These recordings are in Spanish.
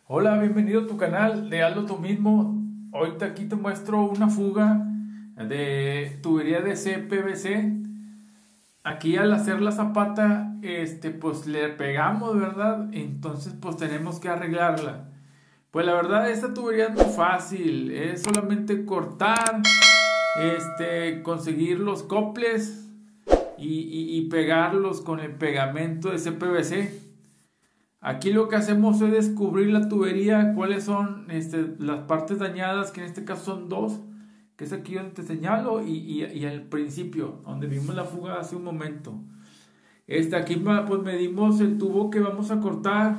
Hola, bienvenido a tu canal de Hazlo tú mismo. Ahorita aquí te muestro una fuga de tubería de CPVC. Aquí al hacer la zapata, pues le pegamos, ¿verdad? Entonces pues tenemos que arreglarla. Pues la verdad esta tubería es muy fácil, es solamente cortar, conseguir los coples y pegarlos con el pegamento de CPVC. Aquí lo que hacemos es descubrir la tubería, cuáles son las partes dañadas, que en este caso son dos, que es aquí donde te señalo, y al principio, donde vimos la fuga hace un momento. Aquí pues medimos el tubo que vamos a cortar,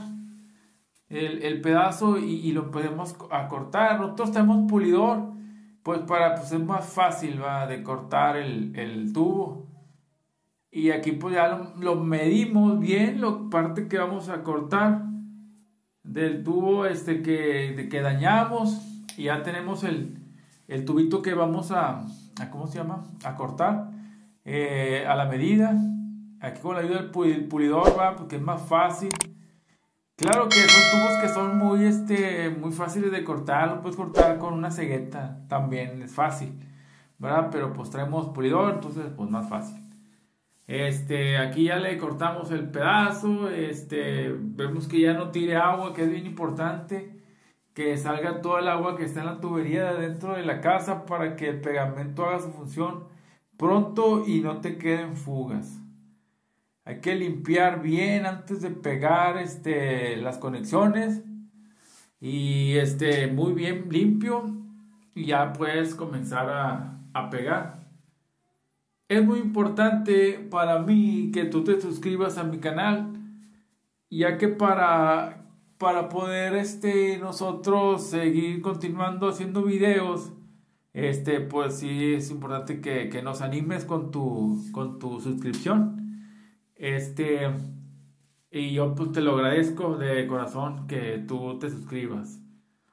el pedazo, y lo podemos cortar. Nosotros tenemos pulidor, pues para pues es más fácil, ¿va? De cortar el tubo. Y aquí pues ya lo medimos bien, la parte que vamos a cortar del tubo que dañamos. Y ya tenemos el tubito que vamos ¿cómo se llama? A cortar a la medida. Aquí con la ayuda del pulidor, va, porque es más fácil. Claro que son tubos que son muy fáciles de cortar. Lo puedes cortar con una cegueta, también es fácil, ¿verdad? Pero pues traemos pulidor, entonces pues más fácil. Aquí ya le cortamos el pedazo, vemos que ya no tire agua, que es bien importante, que salga todo el agua que está en la tubería de dentro de la casa para que el pegamento haga su función pronto y no te queden fugas. Hay que limpiar bien antes de pegar las conexiones y muy bien limpio y ya puedes comenzar a pegar. Es muy importante para mí que tú te suscribas a mi canal, ya que para poder nosotros seguir continuando haciendo videos, pues sí es importante que nos animes con tu suscripción. Y yo pues te lo agradezco de corazón que tú te suscribas.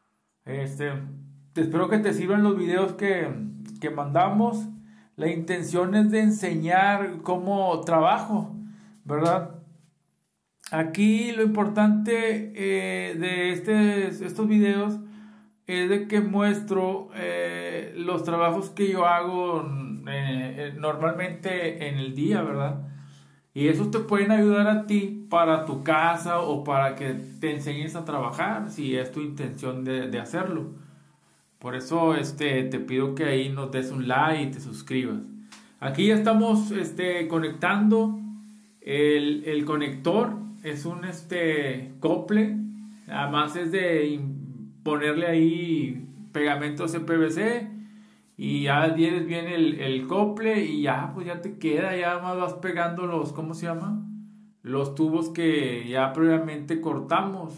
Te espero que te sirvan los videos que mandamos. La intención es de enseñar cómo trabajo, ¿verdad? Aquí lo importante de estos videos es de que muestro los trabajos que yo hago normalmente en el día, ¿verdad? Y esos te pueden ayudar a ti para tu casa o para que te enseñes a trabajar, si es tu intención de hacerlo. Por eso te pido que ahí nos des un like y te suscribas. Aquí ya estamos conectando el conector. Es un cople. Además es de ponerle ahí pegamento CPVC. Y ya tienes bien el cople y ya pues ya te queda. Ya más vas pegando ¿cómo se llama? Los tubos que ya previamente cortamos.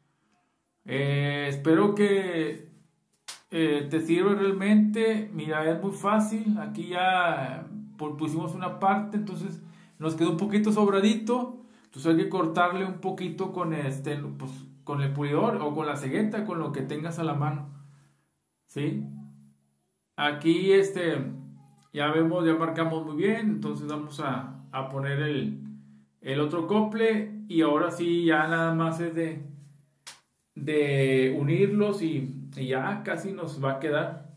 Espero que te sirve realmente. Mira, es muy fácil. Aquí ya pusimos una parte, entonces nos quedó un poquito sobradito. Entonces hay que cortarle un poquito con pues, con el pulidor o con la cegueta, con lo que tengas a la mano. ¿Sí? Aquí ya vemos, ya marcamos muy bien. Entonces vamos a poner el otro cople. Y ahora sí, ya nada más es de unirlos y ya casi nos va a quedar.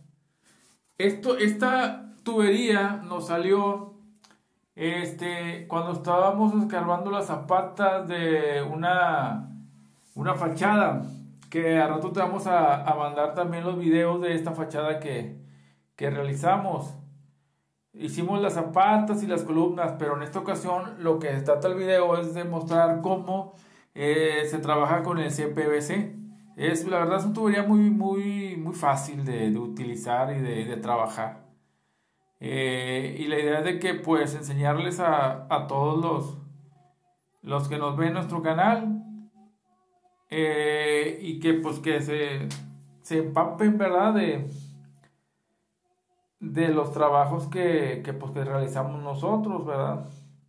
Esta tubería nos salió cuando estábamos escarbando las zapatas de una fachada, que a rato te vamos a mandar también los videos de esta fachada que realizamos. Hicimos las zapatas y las columnas, pero en esta ocasión lo que trata el video es de mostrar cómo se trabaja con el CPVC. La verdad es una tubería muy fácil de utilizar y de trabajar. Y la idea es de que pues enseñarles a todos los que nos ven en nuestro canal y que pues que se empapen, ¿verdad? De los trabajos pues, que realizamos nosotros, ¿verdad?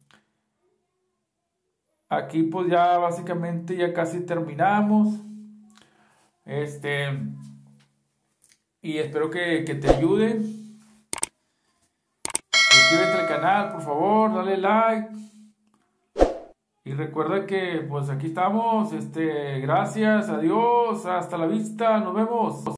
Aquí pues ya básicamente ya casi terminamos. Y espero que te ayude. Suscríbete al canal, por favor, dale like. Y recuerda que pues aquí estamos, gracias, adiós, hasta la vista, nos vemos.